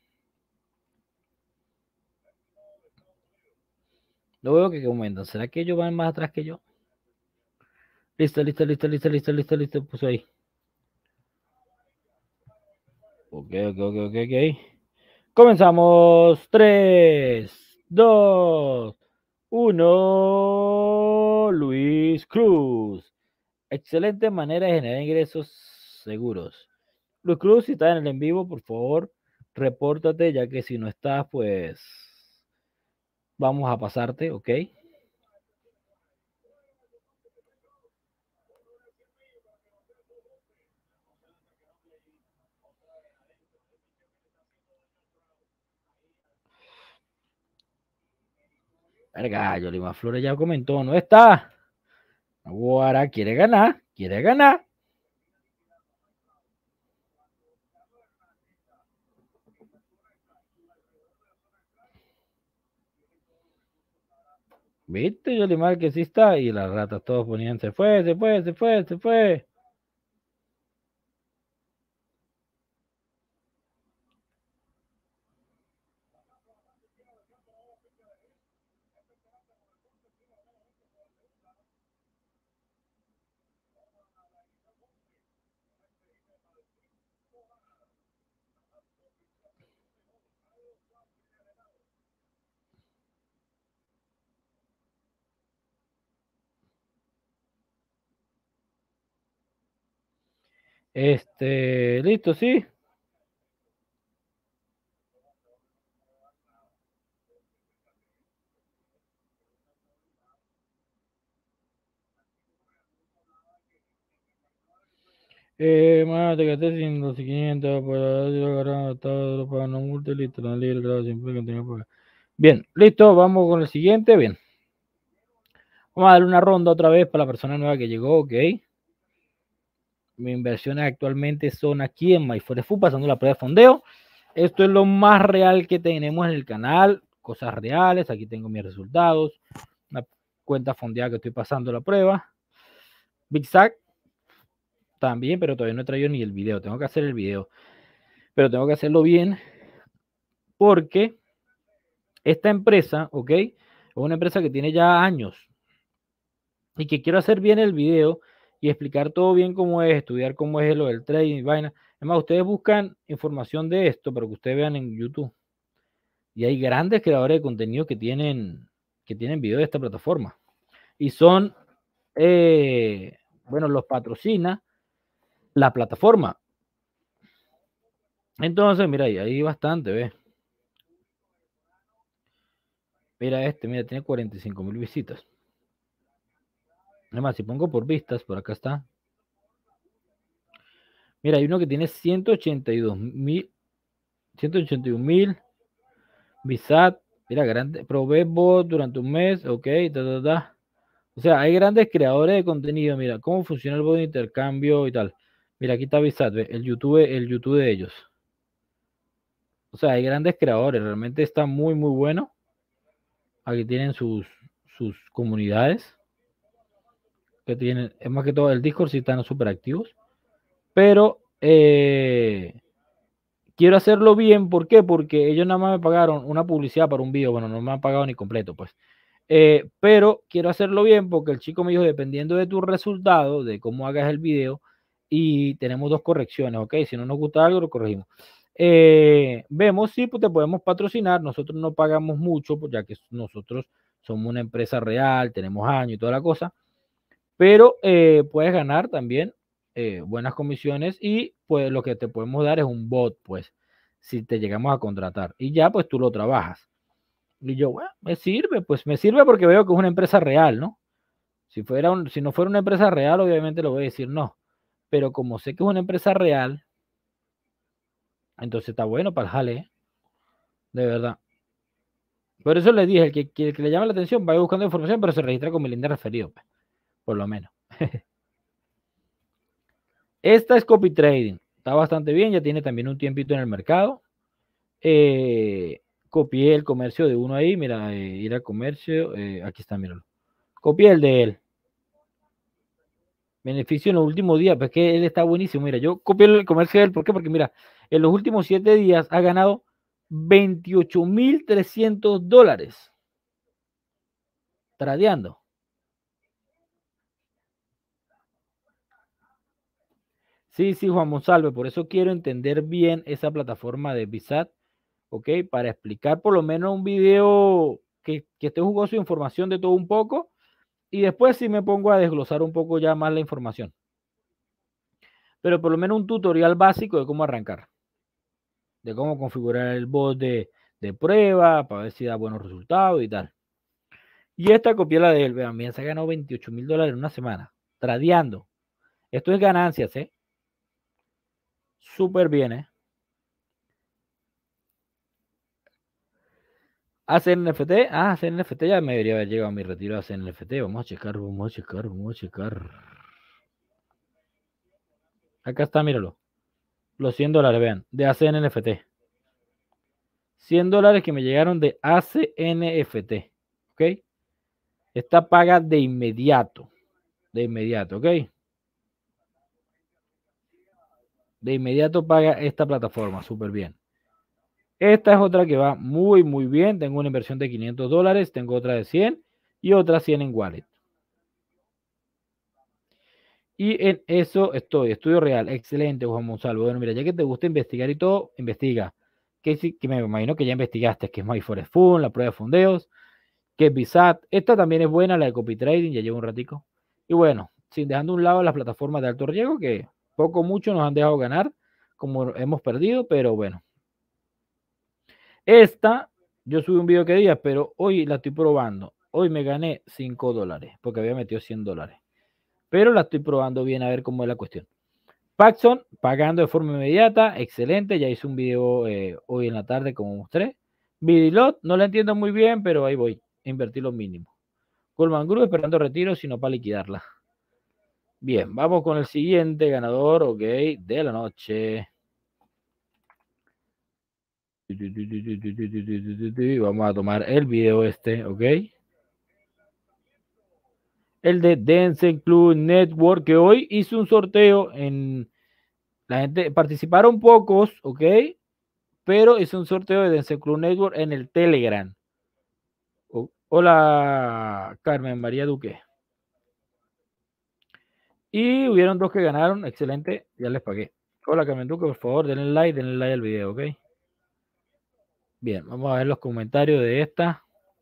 No veo que comentan. ¿Será que ellos van más atrás que yo? Listo, listo, listo, listo, listo, listo, listo. Puso ahí. Ok, ok, ok, ok, ok. Comenzamos. tres, dos, uno. Luis Cruz. Excelente manera de generar ingresos seguros. Luis Cruz, si estás en el en vivo, por favor, repórtate, ya que si no estás, pues vamos a pasarte, ¿ok? Verga, Yolima Flores ya comentó, no está. Ahora quiere ganar, quiere ganar. ¿Viste, Yolimar, que sí está? Y las ratas todos ponían, se fue, se fue, se fue, se fue. Este, listo, sí. Eh, más te gasté sin los quinientos para agarrar todo para no multa, listo, no libre, claro, siempre que tenga que... Bien, listo, vamos con el siguiente, bien. Vamos a darle una ronda otra vez para la persona nueva que llegó, ok. Mis inversiones actualmente son aquí en MyForefu, pasando la prueba de fondeo. Esto es lo más real que tenemos en el canal, cosas reales. Aquí tengo mis resultados, una cuenta fondeada que estoy pasando la prueba. Big Sack también, pero todavía no he traído ni el video. Tengo que hacer el video, pero tengo que hacerlo bien porque esta empresa, ok, es una empresa que tiene ya años y que quiero hacer bien el video y explicar todo bien cómo es, estudiar cómo es lo del trading y vaina. Además, ustedes buscan información de esto para que ustedes vean en YouTube. Y hay grandes creadores de contenido que tienen, que tienen video de esta plataforma. Y son, eh, bueno, los patrocina la plataforma. Entonces, mira, ahí hay bastante, ¿ves? Mira este, mira, tiene cuarenta y cinco mil visitas. Además, si pongo por vistas, por acá está. Mira, hay uno que tiene ciento ochenta y dos mil, ciento ochenta y un mil. Visat, mira, grande, probé bot durante un mes, ok, ta, ta, ta. O sea, hay grandes creadores de contenido, mira, cómo funciona el bot de intercambio y tal. Mira, aquí está Visat, el YouTube, el YouTube de ellos. O sea, hay grandes creadores, realmente está muy, muy bueno. Aquí tienen sus, sus comunidades. Que tienen, es más que todo, el Discord sí están súper activos. Pero eh, quiero hacerlo bien, ¿por qué? Porque ellos nada más me pagaron una publicidad para un video, bueno, no me han pagado ni completo, pues. Eh, pero quiero hacerlo bien porque el chico me dijo, dependiendo de tu resultado, de cómo hagas el video, y tenemos dos correcciones, ¿ok? Si no nos gusta algo, lo corregimos. Eh, vemos si pues, te podemos patrocinar, nosotros no pagamos mucho, pues, ya que nosotros somos una empresa real, tenemos años y toda la cosa, pero eh, puedes ganar también eh, buenas comisiones y pues lo que te podemos dar es un bot, pues. si te llegamos a contratar. Y ya, pues tú lo trabajas. Y yo, bueno, me sirve, pues me sirve porque veo que es una empresa real, ¿no? Si, fuera un, si no fuera una empresa real, obviamente le voy a decir no. Pero como sé que es una empresa real, entonces está bueno para el jale, ¿eh? De verdad. Por eso le dije, el que, que, que le llame la atención, vaya buscando información, pero se registra con mi link de referido, pues, por lo menos. Esta es copy trading. Está bastante bien, ya tiene también un tiempito en el mercado. Eh, copié el comercio de uno ahí, mira, eh, ir al comercio, eh, aquí está, míralo. Copié el de él. Beneficio en los últimos días, pues que él está buenísimo. Mira, yo copié el comercio de él, ¿por qué? Porque mira, en los últimos siete días ha ganado veintiocho mil trescientos dólares tradeando. Sí, sí, Juan Monsalve, por eso quiero entender bien esa plataforma de Bizat, ¿ok? Para explicar por lo menos un video que, que esté jugoso de información de todo un poco, y después sí me pongo a desglosar un poco ya más la información. Pero por lo menos un tutorial básico de cómo arrancar, de cómo configurar el bot de, de prueba, para ver si da buenos resultados y tal. Y esta copié la de él, vean, mira, se ha ganado veintiocho mil dólares en una semana, tradeando. Esto es ganancias, ¿eh? Súper bien, ¿eh? A C N F T, ah, C N F T ya me debería haber llegado a mi retiro a C N F T. Vamos a checar, vamos a checar, vamos a checar. Acá está, míralo. Los cien dólares, vean, de A C N F T. cien dólares que me llegaron de A C N F T. ¿Ok? Esta paga de inmediato. De inmediato, ¿ok? De inmediato paga esta plataforma, súper bien. Esta es otra que va muy, muy bien. Tengo una inversión de quinientos dólares, tengo otra de cien y otra cien en wallet. Y en eso estoy, estudio real, excelente, Juan Monsalvo. Bueno, mira, ya que te gusta investigar y todo, investiga. Que, sí, que me imagino que ya investigaste, que es MyForestFund, la prueba de fondeos, que es Bizat. Esta también es buena, la de copy trading, ya llevo un ratico. Y bueno, sin dejando a un lado las plataformas de alto riesgo, que poco mucho nos han dejado ganar, como hemos perdido, pero bueno. Esta, yo subí un video que día, pero hoy la estoy probando. Hoy me gané cinco dólares, porque había metido cien dólares. Pero la estoy probando bien a ver cómo es la cuestión. Paxson, pagando de forma inmediata, excelente. Ya hice un video eh, hoy en la tarde, como mostré. Vidilot, no la entiendo muy bien, pero ahí voy. Invertir lo mínimo. Goldman Group, esperando retiro, sino para liquidarla. Bien, vamos con el siguiente ganador, ok, de la noche. Vamos a tomar el video este, ok. El de Dance Club Network, que hoy hizo un sorteo en... La gente, participaron pocos, ok, pero hice un sorteo de Dance Club Network en el Telegram. Oh, hola, Carmen María Duque. Y hubieron dos que ganaron, excelente, ya les pagué. Hola, Carmen Duque, por favor, denle like, denle like al video, ok. Bien, vamos a ver los comentarios de esta.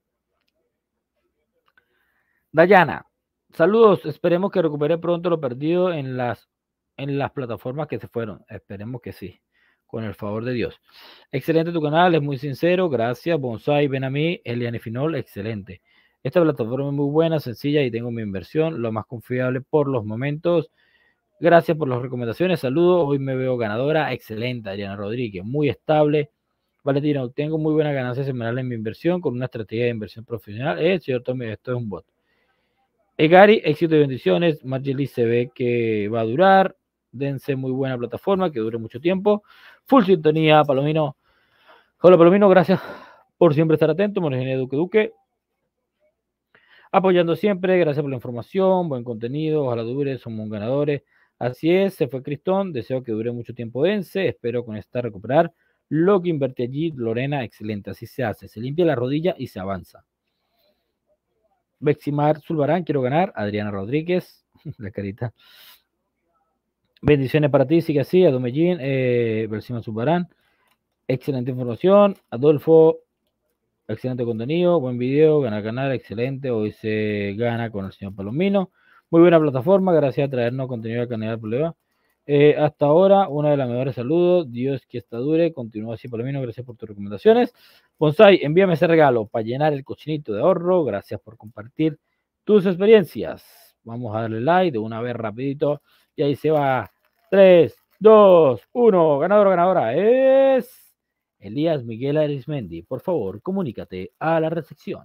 Dayana, saludos, esperemos que recupere pronto lo perdido en las, en las plataformas que se fueron. Esperemos que sí, con el favor de Dios. Excelente tu canal, es muy sincero, gracias. Bonsai, ven a mí, Eliane Finol, excelente. Esta plataforma es muy buena, sencilla y tengo mi inversión, lo más confiable por los momentos. Gracias por las recomendaciones, saludos. Hoy me veo ganadora, excelente, Adriana Rodríguez, muy estable. Valentino, tengo muy buena ganancia semanal en mi inversión con una estrategia de inversión profesional. Es cierto, esto es un bot. Egari, éxito y bendiciones. Margely se ve que va a durar. Dense, muy buena plataforma, que dure mucho tiempo. Full sintonía, Palomino. Hola, Palomino, gracias por siempre estar atento. Monegenia Duque Duque. Apoyando siempre, gracias por la información, buen contenido, ojalá dure, somos ganadores. Así es, se fue Cristón, deseo que dure mucho tiempo Dense, espero con esta recuperar lo que invertí allí. Lorena, excelente, así se hace, se limpia la rodilla y se avanza. Beximar Zulbarán, quiero ganar. Adriana Rodríguez, la carita. Bendiciones para ti, sigue así. Adomellín, eh, Beximar Zulbarán, excelente información. Adolfo, excelente contenido, buen video, ganar, ganar, excelente. Hoy se gana con el señor Palomino. Muy buena plataforma, gracias a traernos contenido de calidad. Eh, hasta ahora, una de las mejores saludos. Dios que esta dure. Continúa así, Palomino. Gracias por tus recomendaciones. Bonsai, envíame ese regalo para llenar el cochinito de ahorro. Gracias por compartir tus experiencias. Vamos a darle like de una vez rapidito. Y ahí se va. tres, dos, uno. Ganador o ganadora es Elías Miguel Arismendi. Por favor, comunícate a la recepción.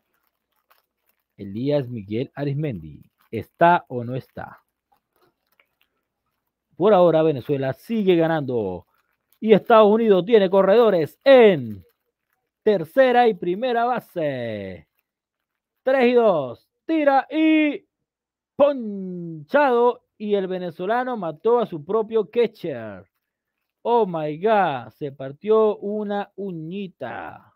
Elías Miguel Arismendi. ¿Está o no está? Por ahora Venezuela sigue ganando y Estados Unidos tiene corredores en tercera y primera base. tres y dos. Tira y ponchado y el venezolano mató a su propio catcher. Oh my God, se partió una uñita.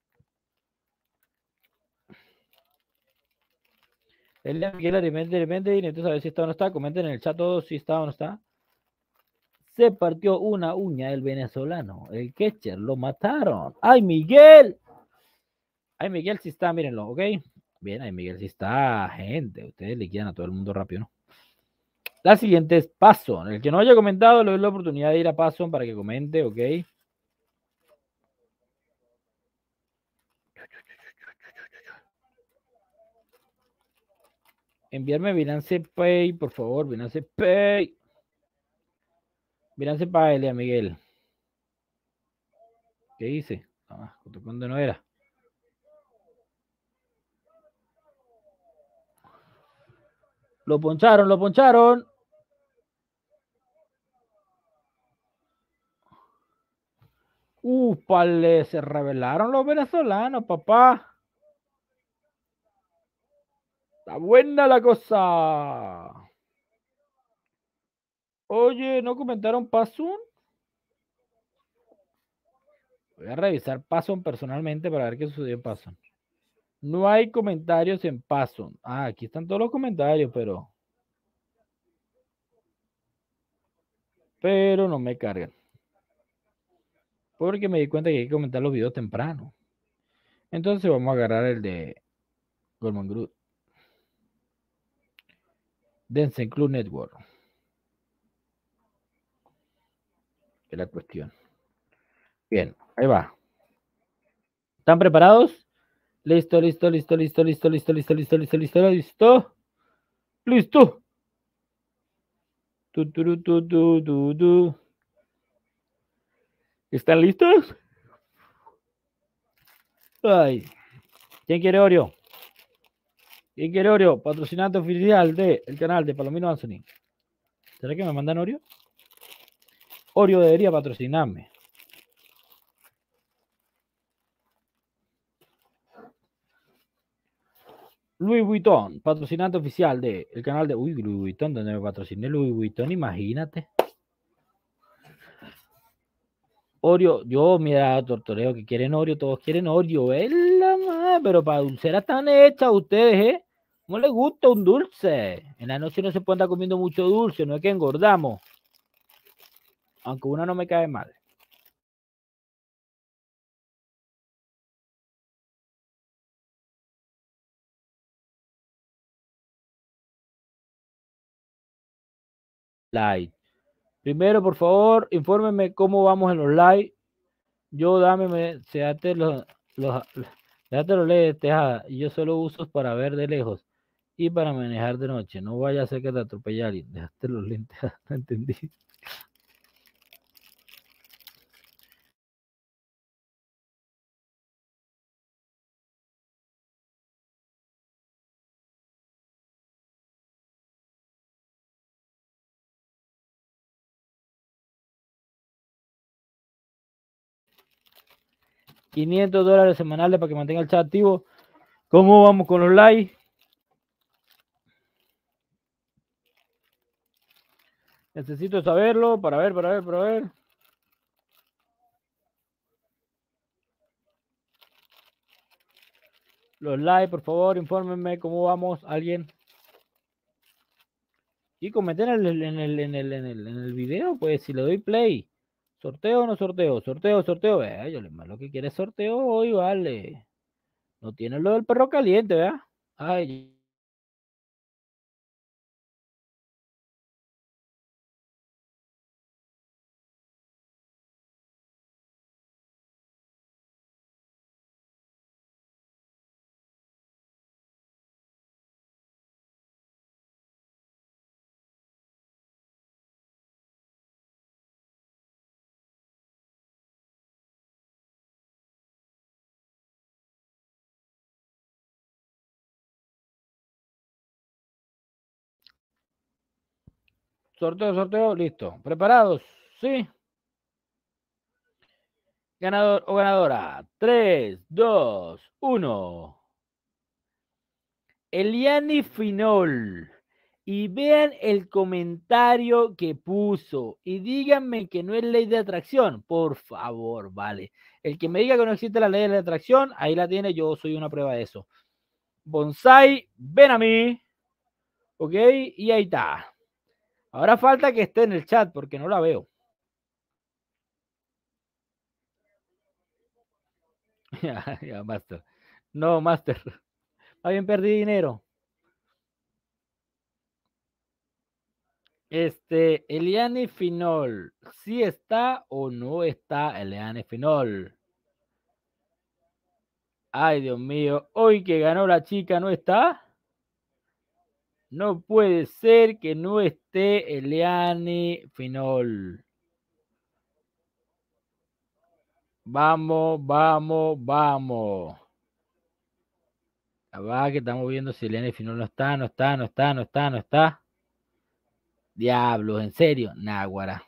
El de Miguel Arimendi, Arimendi, necesito saber si está o no está. Comenten en el chat todos si está o no está. Se partió una uña el venezolano, el catcher, lo mataron. ¡Ay, Miguel! ¡Ay, Miguel sí está, mírenlo, ¿ok? Bien, ay, Miguel sí está, gente. Ustedes le quedan a todo el mundo rápido, ¿no? La siguiente es Passon. El que no haya comentado, le doy la oportunidad de ir a Passon para que comente, ¿ok? Enviarme Binance Pay, por favor, Binance Pay. Binance Pay, Lea Miguel. ¿Qué hice? Ah, ¿cuándo no era? Lo poncharon, lo poncharon. Ufale, se rebelaron los venezolanos, papá. Está buena la cosa. Oye, ¿no comentaron Passon? Voy a revisar Passon personalmente para ver qué sucedió en Passon. No hay comentarios en Passon. Ah, aquí están todos los comentarios, pero... Pero no me cargan. Porque me di cuenta que hay que comentar los videos temprano. Entonces vamos a agarrar el de Goldman Group. Dance Club Network. Es la cuestión. Bien, ahí va. ¿Están preparados? Listo, listo, listo, listo, listo, listo, listo, listo, listo, listo, listo. Listo. Tu, tu, tu, tu, tu, tu. ¿Están listos? Ay. ¿Quién quiere Oreo? ¿Quién quiere Oreo? Patrocinante oficial del canal de Palomino Anthony. ¿Será que me mandan Oreo? Oreo debería patrocinarme. Louis Vuitton, patrocinante oficial del de canal de... Uy, Louis Vuitton, donde me patrociné Louis Vuitton, imagínate. Oreo, yo, mira, Tortoreo, que quieren Oreo, todos quieren Oreo, es la madre, pero para dulceras están hechas ustedes, ¿eh? ¿Cómo les gusta un dulce? En la noche no se puede andar comiendo mucho dulce, no es que engordamos. Aunque una no me cae mal. Live. Primero, por favor, infórmenme cómo vamos en los live. Yo dame, séate los, los, déjate los lentes, Tejada, y yo solo uso para ver de lejos y para manejar de noche. No vaya a ser que te atropelle a alguien. Déjate los lentes, no entendí. quinientos dólares semanales para que mantenga el chat activo. ¿Cómo vamos con los likes? Necesito saberlo para ver, para ver, para ver. Los likes, por favor, infórmenme cómo vamos. ¿Alguien? Y comenten en el, en el, en el, en el, en el video, pues, si le doy play. ¿Sorteo o no sorteo? Sorteo, sorteo. Vea, yo le más lo que quiere es sorteo hoy, vale. No tiene lo del perro caliente, ¿verdad? Ay, Sorteo, sorteo, listo. ¿Preparados? Sí. Ganador o ganadora. tres, dos, uno. Eliani Finol. Y vean el comentario que puso. Y díganme que no es ley de atracción. Por favor, vale. El que me diga que no existe la ley de atracción, ahí la tiene. Yo soy una prueba de eso. Bonsai, ven a mí. Ok, y ahí está. Ahora falta que esté en el chat porque no la veo. ya, ya, Master. No, Master. Bien, perdí dinero. Este, Eliane Finol, ¿sí está o no está Eliane Finol? Ay, Dios mío, hoy que ganó la chica, ¿no está? No puede ser que no esté Eliane Finol. Vamos, vamos, vamos. Va, que estamos viendo si Eliane Finol no está, no está, no está, no está, no está. Diablos, en serio, náguara.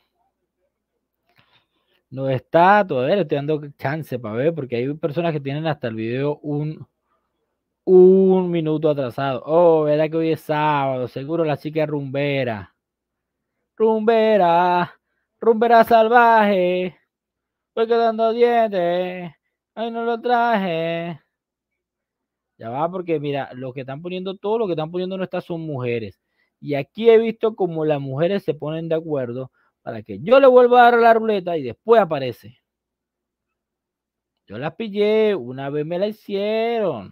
No está, todavía le estoy dando chance para ver, porque hay personas que tienen hasta el video un, un minuto atrasado. Oh, ¿verdad que hoy es sábado? Seguro la chica es rumbera. Rumbera, rumbera salvaje. Voy quedando dientes. Ay, no lo traje. Ya va, porque mira, lo que están poniendo, todo lo que están poniendo no está son mujeres. Y aquí he visto como las mujeres se ponen de acuerdo para que yo le vuelva a dar la ruleta y después aparece. Yo las pillé, una vez me la hicieron.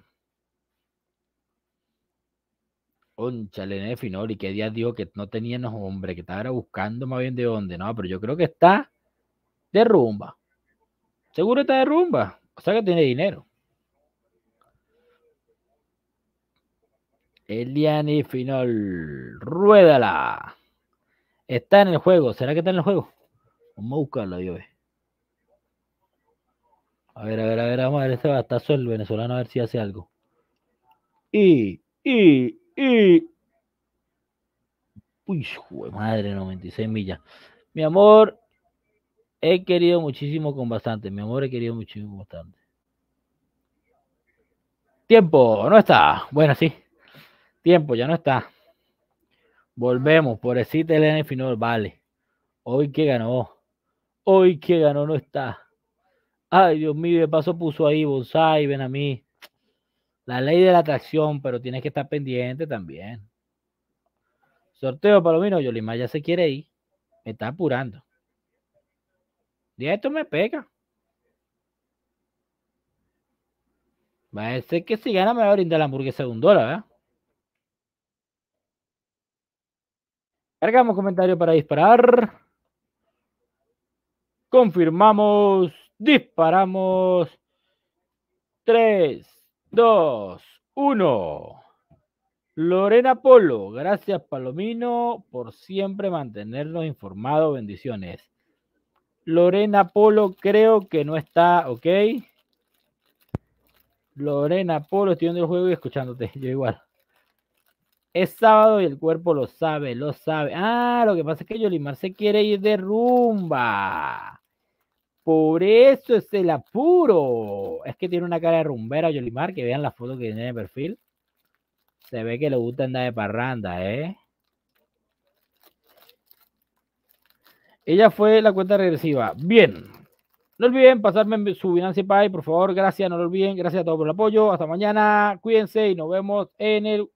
Conchale, Eliane Finol, y qué día dijo que no tenía no, hombre, que estaba buscando más bien de dónde, no, pero yo creo que está de rumba. Seguro está de rumba, o sea que tiene dinero. Eliane Finol, ruédala. Está en el juego, ¿será que está en el juego? Vamos a buscarlo, yo ve. A ver, a ver, a ver, vamos a ver este batazo del venezolano a ver si hace algo. Y, y, y. Uy, joder, madre, noventa y seis millas. Mi amor, he querido muchísimo con bastante. Mi amor, he querido muchísimo con bastante. Tiempo, no está. Bueno, sí. Tiempo, ya no está. Volvemos. Pobrecita Eliane Finol, vale. Hoy que ganó. Hoy que ganó no está. Ay, Dios mío, de paso puso ahí Bonsai, ven a mí. La ley de la atracción, pero tienes que estar pendiente también. Sorteo, Palomino. Yolimar ya se quiere ir. Me está apurando. Y esto me pega. Va a ser que si gana me va a brindar la hamburguesa de un dólar, ¿verdad? Cargamos comentario para disparar. Confirmamos. Disparamos. tres, dos, uno. Lorena Polo, gracias Palomino por siempre mantenernos informados. Bendiciones. Lorena Polo creo que no está, ok. Lorena Polo, estoy viendo el juego y escuchándote, yo igual. Es sábado y el cuerpo lo sabe, lo sabe. Ah, lo que pasa es que Yolimar se quiere ir de rumba. Por eso es el apuro. Es que tiene una cara de rumbera Yolimar, que vean la foto que tiene de perfil. Se ve que le gusta andar de parranda, ¿eh? Ella fue la cuenta regresiva. Bien. No olviden pasarme su Binance Pay, por favor. Gracias, no lo olviden. Gracias a todos por el apoyo. Hasta mañana. Cuídense y nos vemos en el